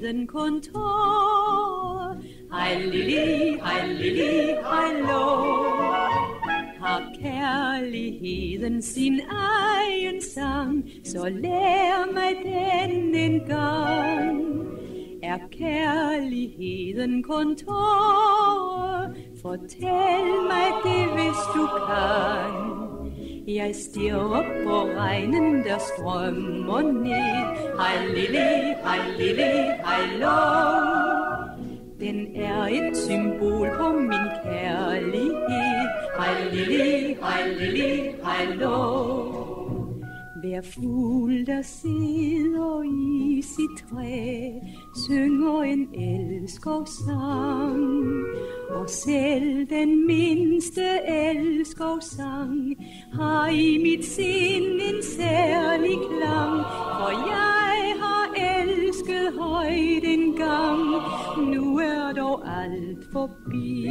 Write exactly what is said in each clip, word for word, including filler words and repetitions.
kærligheden kun tårer. Hej lili, hej lili, hej lå. Har kærligheden sin egen sang, så lær mig den en gang. Er kærligheden kun tårer? Fortæl mig det, hvis du kan. Jeg stirrer på regnen, der strømmer ned. Hej lili, hej lili, hej lå. Den er et symbol på min kærlighed. Hej lili, hej lili, hej lå. Hver fugl, der sidder i sit træ, synger en elskovssang. Og selv den mindste elskovssang har i mit sind en særlig klang. For jeg har elsket højt en gang, nu er dog alt forbi.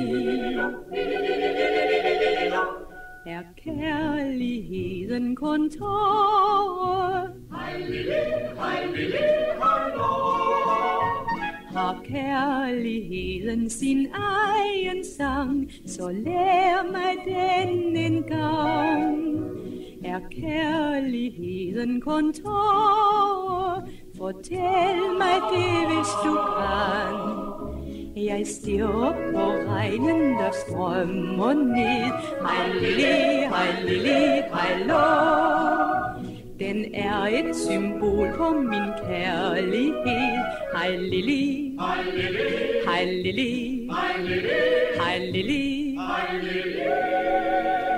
Er kærligheden kun tårer? Hej lili, hej lili, hej lå. Har kærligheden sin egen sang, så lær mig den en gang. Er kærligheden kun tårer? Fortæl mig det, hvis du kan. Jeg stirrer på regnen, der strømmer ned. Hej lili, hej lili, hej lå. Den er et symbol på min kærlighed. Hej lili, hej lili, hej lili, hej lili, hej lili, hej lili.